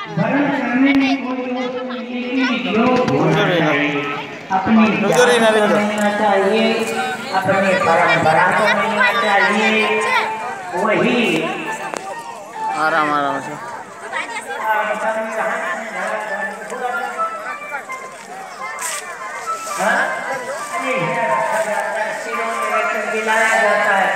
भरण करने में कोई योग होना चाहिए, अपनी मिलना चाहिए, अपनी परंपरा को मिलना चाहिए। वही आराम आराम से दिलाया जाता है।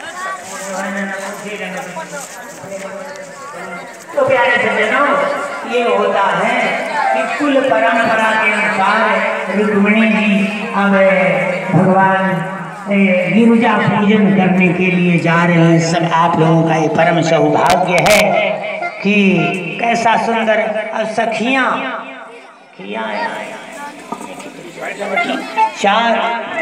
तो प्यारे सज्जनों, ये होता है कि कुल परंपरा के अनुसार रुक्मिणी जी अब भगवान गिरिजा पूजन करने के लिए जा रहे हैं। सब आप लोगों का ये परम सौभाग्य है कि कैसा सुंदर सखियां चार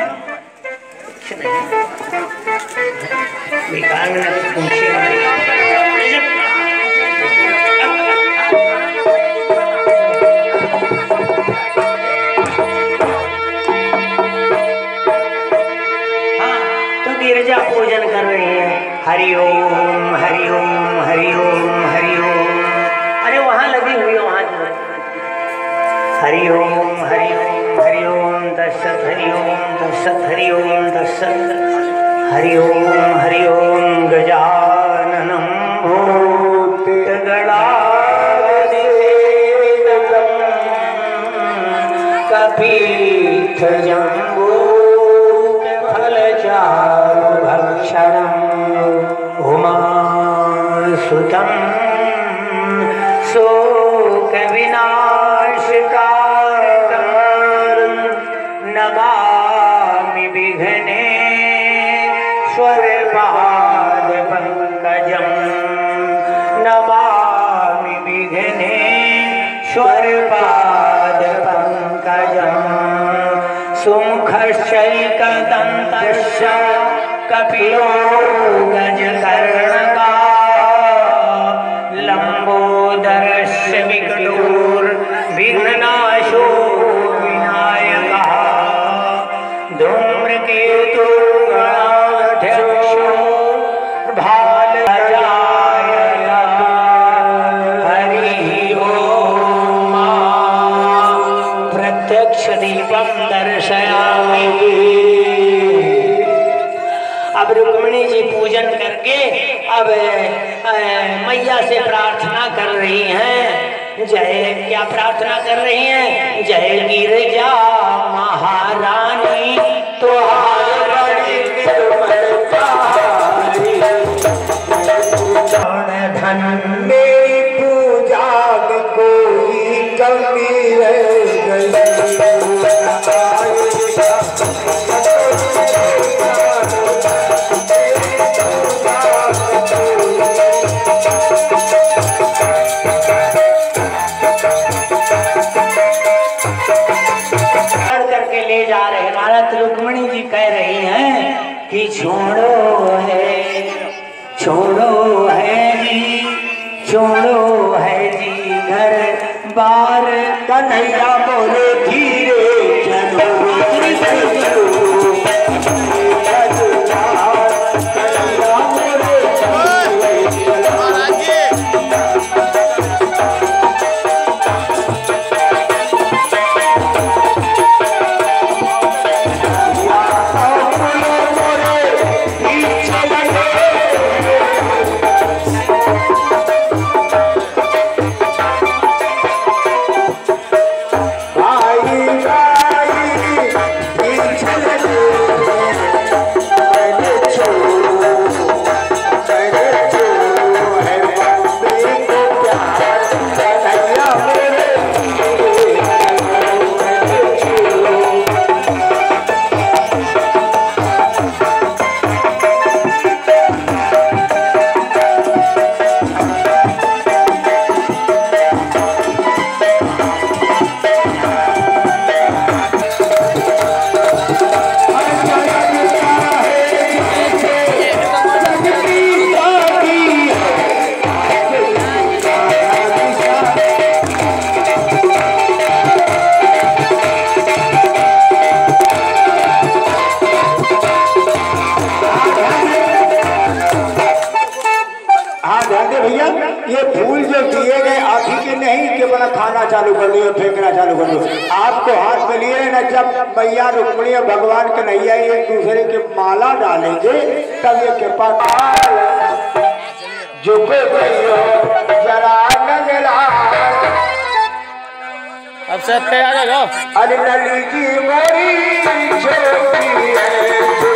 गिरिजा पूजन कर रही है। हरि ओम हरि ओम हरि ओम हरि ओम। अरे वहां लगी हुई है, वहां हरि ओम हरि ओम हरि ओम दशरथ हरि ओम दशरथ हरि ओम दशरथ हरि ओम गजाननं भूतगणाधिसेवितं कपीठजम्बूफलचारुभक्षणम् उमासुतं शोकविनाशकारकं नमामि विघ्नेश्वरपादपङ्कजं नमामि विघ्नेश्वरपादपङ्कजं सुमुखश्चैकदन्तश्च कपिलो गजकर्णका लंबोदरस्य विकटोर्विघ्ननाशो विनायकः धूम्रकेतु गणाध्यक्षो भालजाय हरिः ओम प्रत्यक्ष दीपं दर्शयामि। अब रुक्मिणी जी पूजन करके अब मैया से प्रार्थना कर रही हैं। जय क्या प्रार्थना कर रही हैं? जय गिरिजा महारानी तुहार बड़ी धन मेरी पूजा कोई कमी रह गई। ले जा रहे महाराज रुक्मिणी जी कह रही हैं कि छोड़ो है जी घर बार कन्हैया बोले धीरे चलो नहीं कि अपना खाना चालू कर लो, फेंकना चालू कर लो। आपको हाथ में लिए ना, जब मैया रुक्मिणी और भगवान के नैया एक दूसरे के माला डालेंगे तब ये कृपा जो जरा नजरा। अब से पे आ जाओ। अरे लली की मोरी छोटी है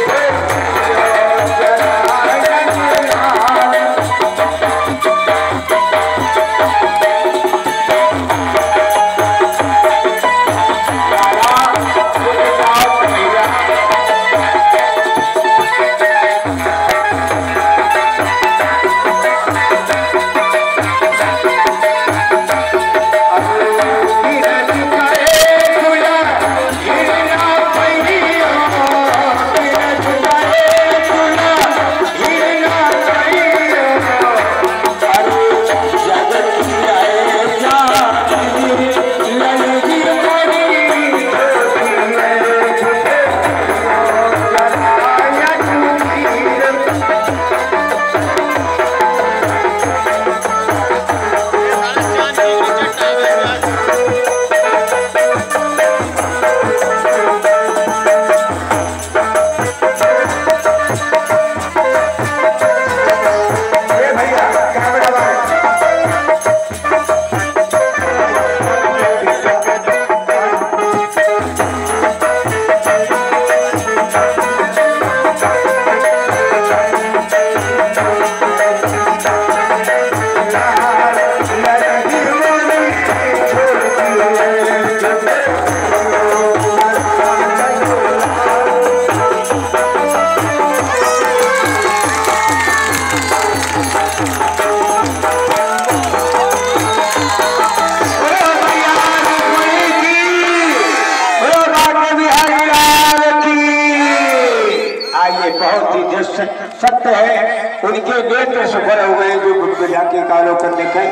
सत्य है। उनके नेत्र सफल हुए जो गुड़गुड़ा के कालों पर देखे।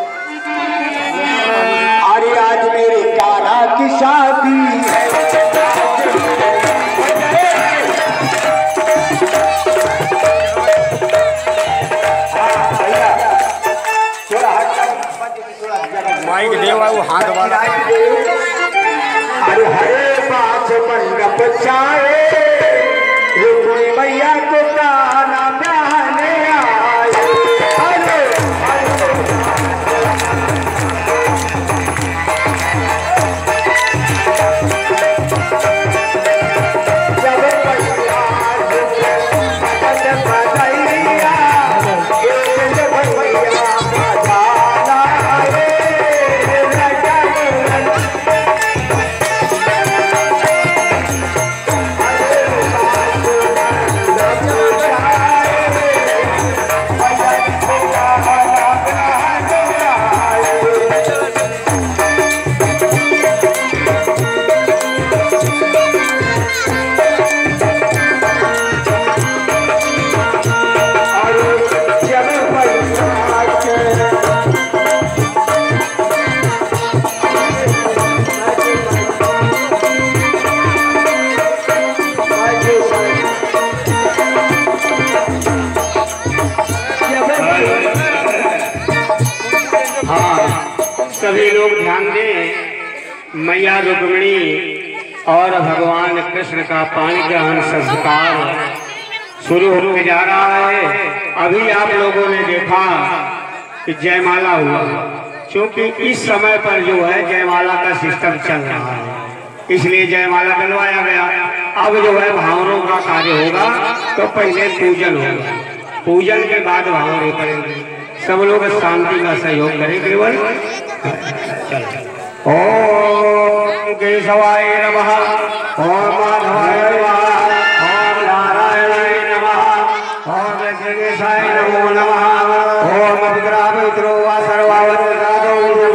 अरे आज मेरे कान्हा की शादी है। माइक देवा वो हाथ वाला। अरे हरे पाँच मंडप चाहे रुक्मिणी मैया को गाना गाने आए। सभी लोग ध्यान दें, मैया रुक्मिणी और भगवान कृष्ण का पाणी ग्रहण संस्कार शुरू होने जा रहा है। अभी आप लोगों ने देखा कि जयमाला हुआ, क्योंकि इस समय पर जो है जयमाला का सिस्टम चल रहा है, इसलिए जयमाला डलवाया गया। अब जो है भावरों का कार्य होगा, तो पहले पूजन होगा, पूजन के बाद भावरे करेंगे। सब लोग शांति का सहयोग करें केवल। ओम केशवाय नमः, ओम माधवाय नमः, ओम नारायणाय नमः, ओम ऋषिकेशाय नमो नमः, ओम अभिग्रामित्रो वा सर्वावतारो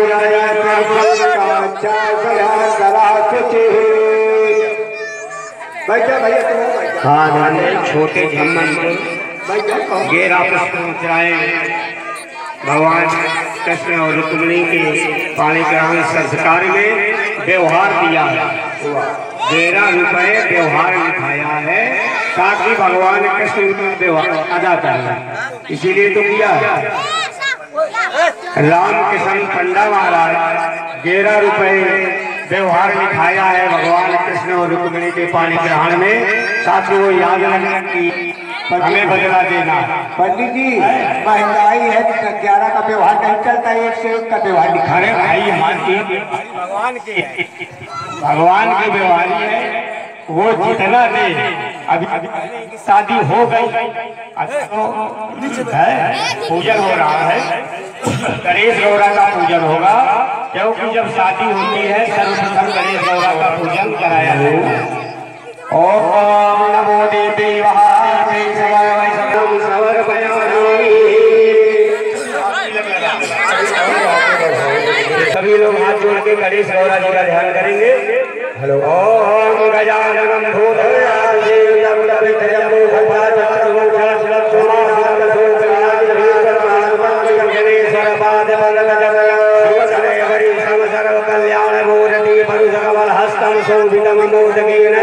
छोटे झम्मन गेरा पुष्प भगवान कृष्ण और रुक्मिणी के पाणी ग्रहण संस्कार में व्यवहार दिया है। 13 रुपये व्यवहार लिखाया है, ताकि भगवान कृष्ण व्यवहार अदा कर, इसीलिए तो किया है। रामकिशन पंडा महाराज 11 रुपए व्यवहार लिखाया है भगवान कृष्ण और रुक्मिणी के पानी ग्रहण में। साथियों याद रखना कि हमें बदला देना। पंडित जी महंगाई है, 11 का व्यवहार नहीं चलता, 1 से 1 का व्यवहार लिखा अरे रहे भाई भगवान की व्यवहारी है, वो जितना दे। अभी शादी हो गई, पूजन हो रहा है, गणेश गौरा का पूजन होगा, क्योंकि जब शादी होती है सर्वप्रथम गणेश गौरा का पूजन कराया जाएगा। ओम नमो देवी सभी लोग हाथ जोड़ के गणेश गौरा जी का ध्यान करेंगे। हेलो ओम गजाननम कल्याण मूर्ति परुषकमल हस्तम शोभितम मोदकेन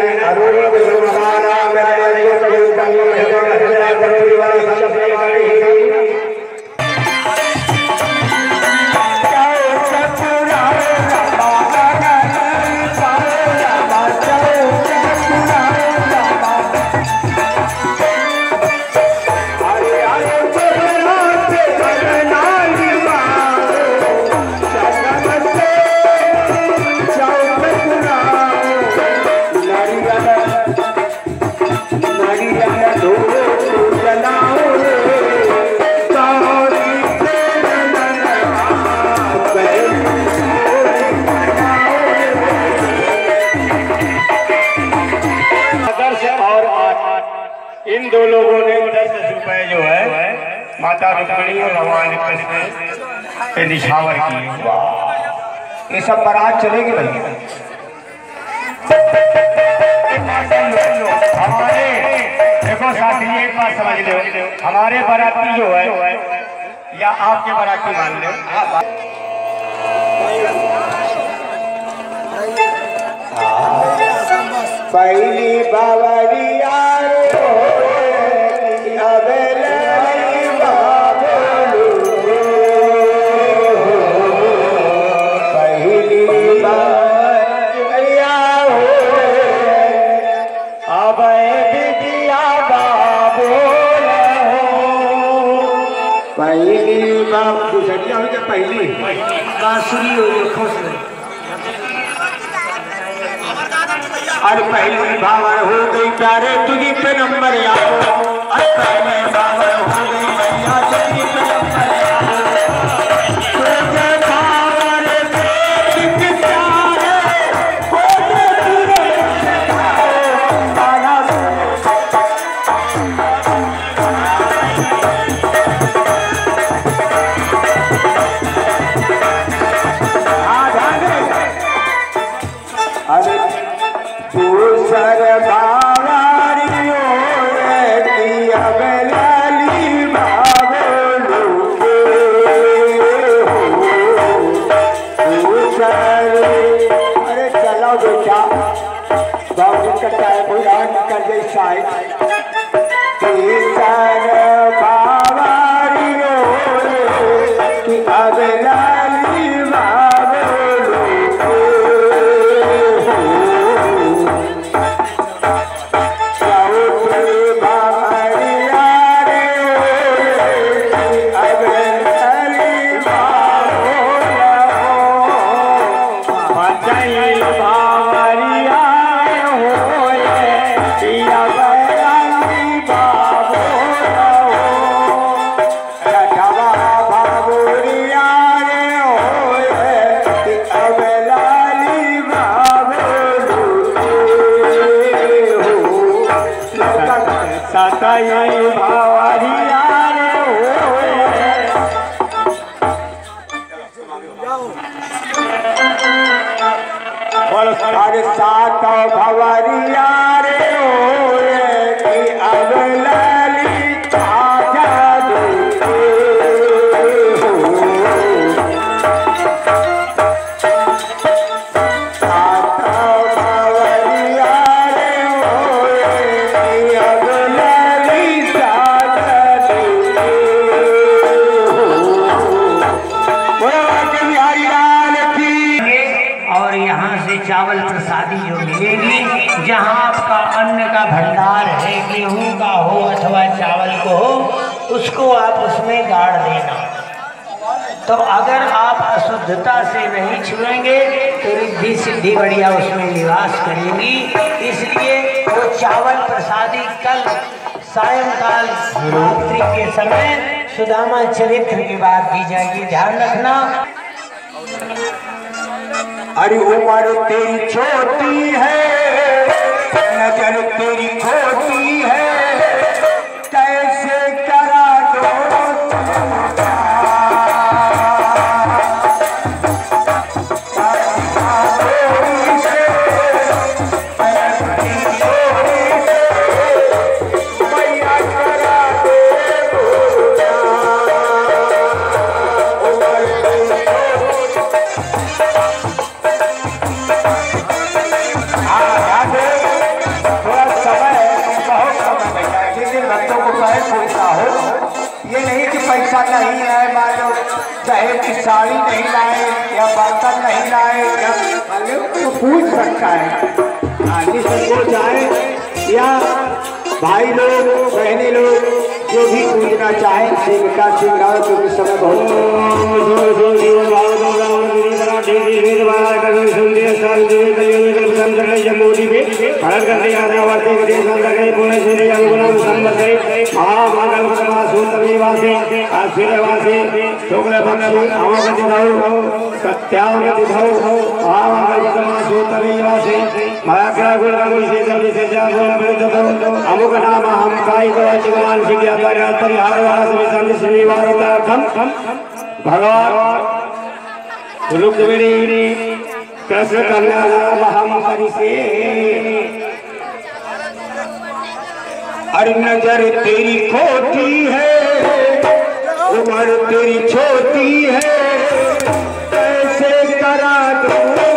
इन दो लोगों ने 10 रुपए जो है माता रुक्मिणी और भगवान कृष्ण के निछावर किए। ये सब बारात चलेगी भाई। हमारे देखो साथी एक बात समझ लो, हमारे बाराती जो है या आपके बाराती मान लो, पहली बावरिया पहली बांसुरी हो जो खुश रहे। अरे पहली बावर हो गई प्यारे तुझी पे नंबर याद। अरे पहली बावर हो गई भैया तुझी पे नंबर अरे सात भवरिया रे अब ललिता भंडार है, गेहूं का हो अथवा चावल को हो, उसको आप उसमें गाड़ देना। तो अगर आप अशुद्धता से नहीं छुएंगे तो रिद्धि सिद्धि बढ़िया उसमें निवास करेगी। इसलिए वो चावल प्रसादी कल सायंकाल रात्रि के समय सुदामा चरित्र की बात दी जाएगी, ध्यान रखना। अरे उम्र तेरी छोटी है, नजर तेरी खोटी है, कैसे करा दो पैसा नहीं है, मान लो चाहे की साड़ी नहीं लाए या बर्तन नहीं लाए या तो पूछ सकता है। आगे सबको जाए या भाई लोग बहने लोग जो भी पूछना चाहे सेविका सेविकाओं क्योंकि समय अमुक नाम हम भगवान रुक्मिणी कृष्ण कल्याण हम करिसे। अरे नजर तेरी खोटी है, उम्र तेरी छोटी है, कैसे करा दो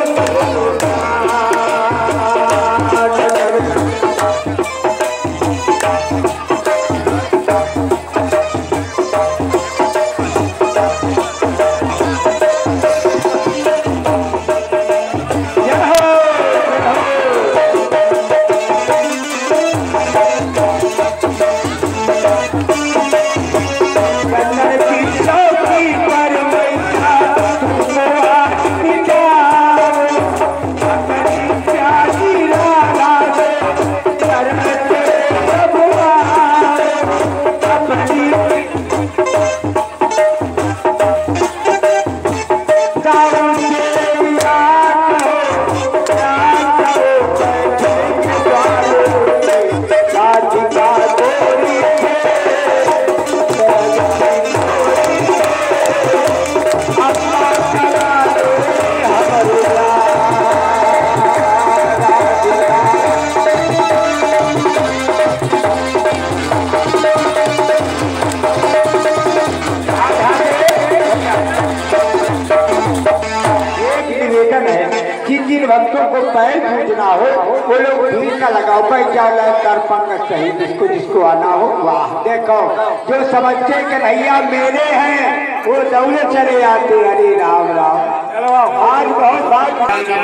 भक्तों को पैर पूजना हो वो लोग भीड़ न लगाओ, पैसा तर्पण का सही जिसको जिसको आना हो। वाह देखो जो समझते कि भैया मेरे हैं वो दौड़े चले आते। हरे राम राम। चलो आज बहुत बात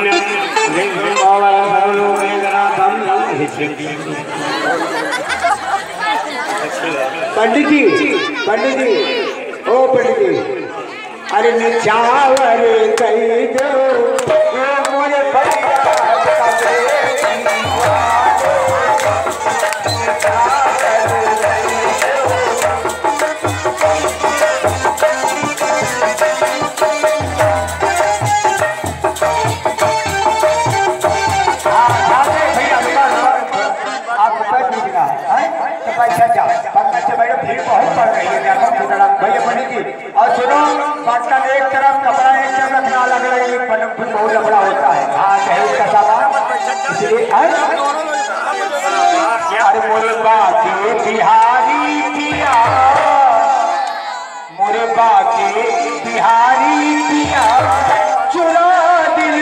पंडित जी ओ पंडित जी, अरे निछावर कही दो मुझे भीड़ बहुत पड़ रही है भैया पंडित जी। और सुनो बर्तन एक तरफ कपड़ा एक तरफ रखना लग रही है, बहुत लफड़ा होता है। हाँ दहेज का सामान इसलिए अरे मोरे बाके बिहारी पिया, मोरे बाके बिहारी पिया चुरा दिल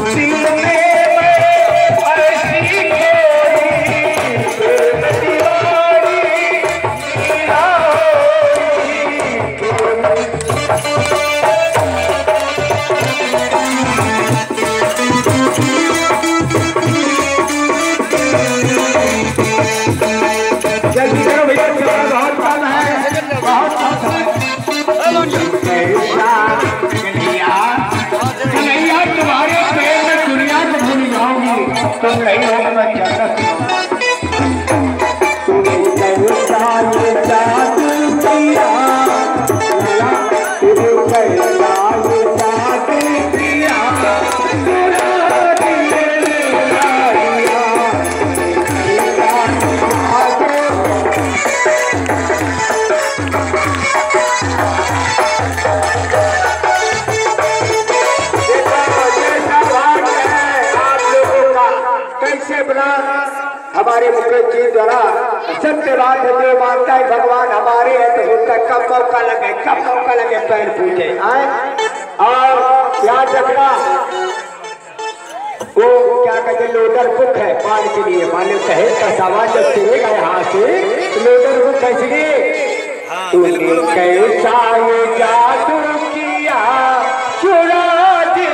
तुम नहीं हो मैं ज्यादा हमारे मुख्य जी द्वारा सत्य बात है। जो मानता है भगवान हमारे है तो उसका कब मौका लगे पैर पूजे आए। और याद रखना वो क्या कहते लोडर बुक है पान के लिए माने कहे का सामान जब चलेगा यहाँ से लोडर बुक है इसलिए तूने कैसा ये जादू किया चुरा दिल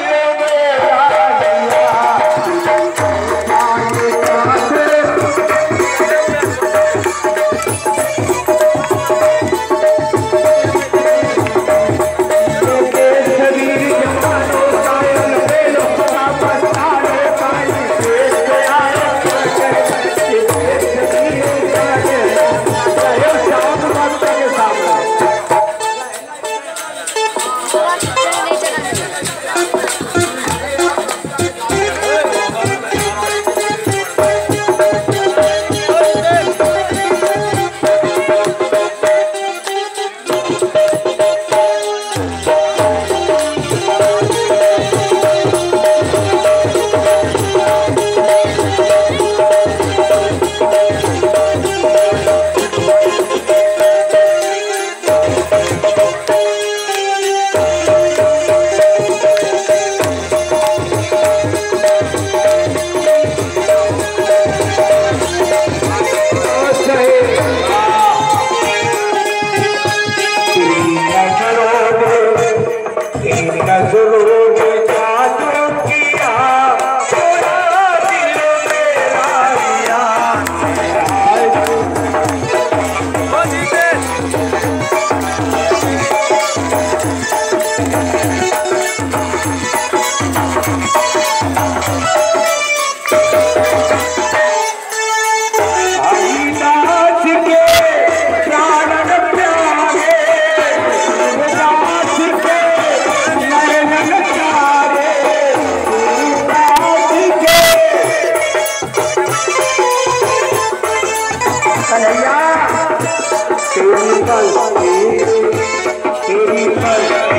तेरी